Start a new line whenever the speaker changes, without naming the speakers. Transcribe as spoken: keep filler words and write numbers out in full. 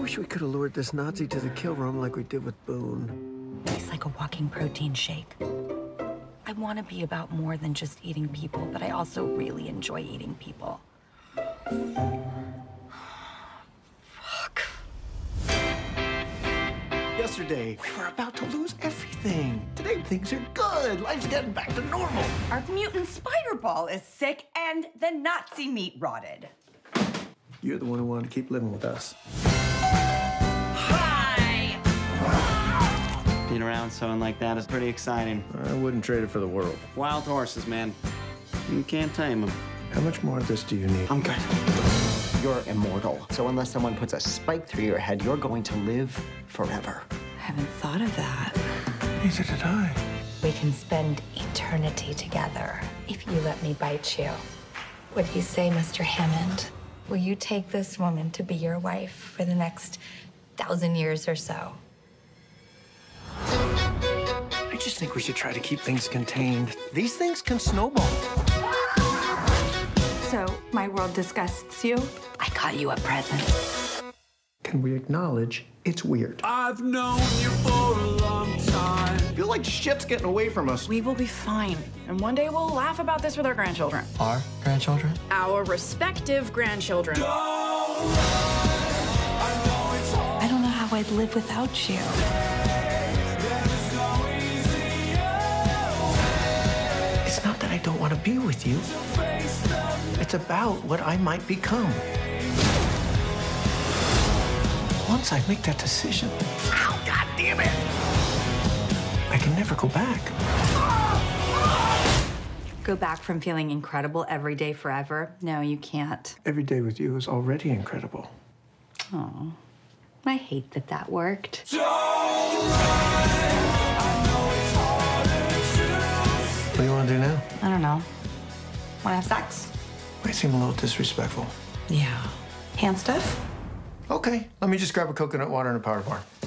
wish we could have lured this Nazi to the kill room like we did with Boone.
He's like a walking protein shake. I want to be about more than just eating people, but I also really enjoy eating people. Fuck.
Yesterday, we were about to lose everything. Today, things are good. Life's getting back to normal.
Our mutant spider ball is sick, and the Nazi meat rotted.
You're the one who wanted to keep living with us.
Hi!
Being around someone like that is pretty exciting.
I wouldn't trade it for the world.
Wild horses, man. You can't tame them.
How much more of this do you need?
I'm good.
You're immortal. So unless someone puts a spike through your head, you're going to live forever.
I haven't thought of that.
Neither did I.
We can spend eternity together if you let me bite you. What do you say, Mister Hammond? Will you take this woman to be your wife for the next thousand years or so?
I just think we should try to keep things contained. These things can snowball.
So, my world disgusts you?
I got you a present.
Can we acknowledge it's weird?
I've known you for a long time.
I feel like shit's getting away from us.
We will be fine. And one day we'll laugh about this with our grandchildren.
Our grandchildren?
Our respective grandchildren.
I don't know how I'd live without you.
It's not that I don't want to be with you. It's about what I might become. Once I make that decision, ow, God damn it, I can never go back.
Go back from feeling incredible every day forever? No, you can't.
Every day with you is already incredible.
Oh, I hate that that worked.
What do you want to do now?
I don't know. Want to have sex?
Might seem a little disrespectful.
Yeah. Hand stuff?
Okay, let me just grab a coconut water and a powder bar.